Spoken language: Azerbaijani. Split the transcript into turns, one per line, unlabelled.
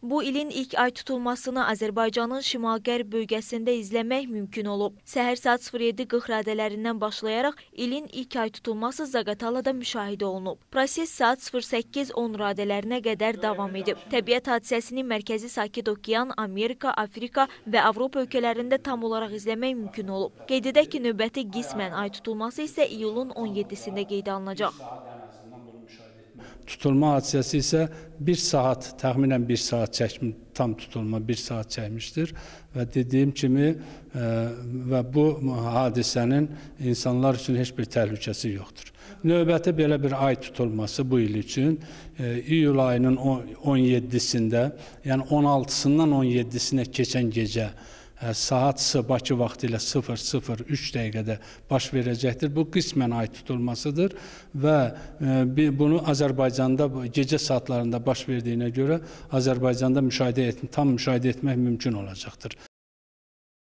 Bu ilin ilk ay tutulmasını Azərbaycanın şimal-qərb bölgəsində izləmək mümkün olub. Səhər saat 07:40 radələrindən başlayaraq ilin ilk ay tutulması Zaqatalada müşahidə olunub. Proses saat 08:10 radələrinə qədər davam edib. Təbiət hadisəsini Mərkəzi Sakit Okean, Amerika, Afrika və Avropa ölkələrində tam olaraq izləmək mümkün olub. Qeyd edək ki, növbəti qismən ay tutulması isə iyulun 17-sində qeydə alınacaq.
Tutulma hadisəsi isə təxminən 1 saat çəkmiş, tam tutulma 1 saat çəkmişdir və dediyim kimi və bu hadisənin insanlar üçün heç bir təhlükəsi yoxdur. Növbəti belə bir ay tutulması bu il üçün iyul ayının 17-sində, yəni 16-sından 17-sinə keçən gecə saat Bakı vaxtı ilə 00:03 dəqiqədə baş verəcəkdir. Bu qismən ay tutulmasıdır və bunu Azərbaycanda gecə saatlarında baş verdiyinə görə Azərbaycanda tam müşahidə etmək mümkün olacaqdır.